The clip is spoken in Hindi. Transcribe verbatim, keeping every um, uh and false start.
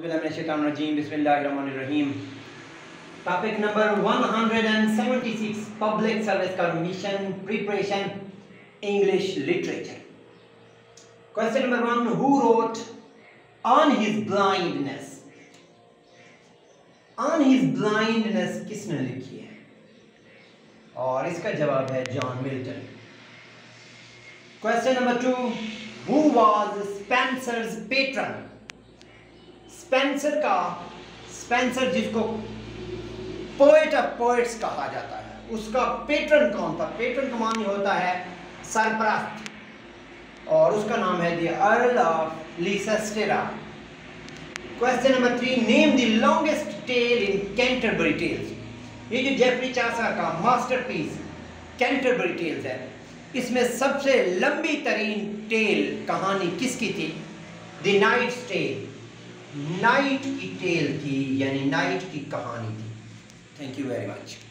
बिस्मिल्लाहिर्रहमानिर्रहीम। Topic number one seventy-six, public service commission preparation English literature. Question number one, who wrote on his blindness? On his blindness किसने लिखी है? और इसका जवाब है John Milton. Question number two, who was Spenser's patron? Spenser का स्पेंसर जिसको पोएट ऑफ पोएट्स कहा जाता है, उसका पेट्रन कौन था? पेट्रन का मानी होता है सरपरस्त, और उसका नाम है the Earl of Leicester. Question number three, name the longest tale in Canterbury Tales. ये जो जेफरी चासर का मास्टरपीस कैंटरबरी टेल्स है, इसमें सबसे लंबी तरीन टेल कहानी किसकी थी? द नाइट्स टेल, नाइट की टेल थी, यानी नाइट की कहानी थी। Thank you very much.